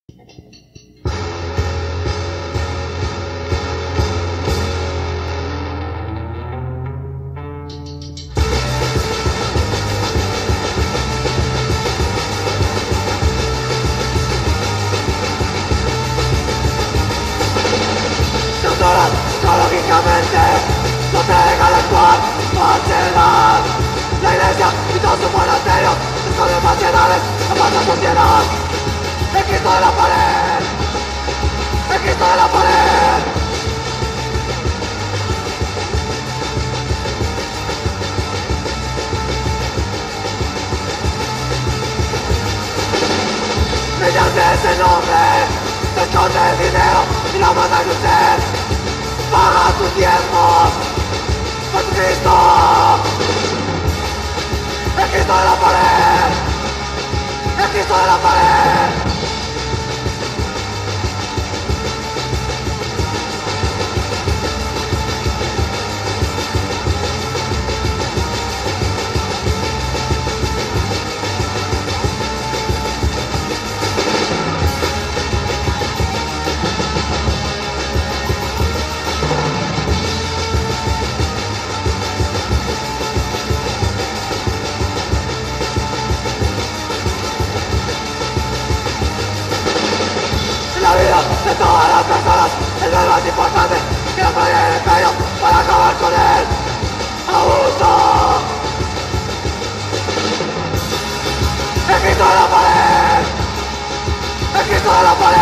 Psicológicamente no te dejan actuar, falsedad. La iglesia y todos sus monasterios esconden falsedades, no pasa sociedad. El Cristo de la pared, el Cristo de la pared. Mediante ese nombre se esconde el dinero y la manda de usted. Paga tus diezmos por Cristo. El Cristo de la pared, el Cristo de la pared. La vida de todas las personas es lo más importante que la poner el empeño para acabar con el abuso. El Cristo de la pared, el Cristo de la pared.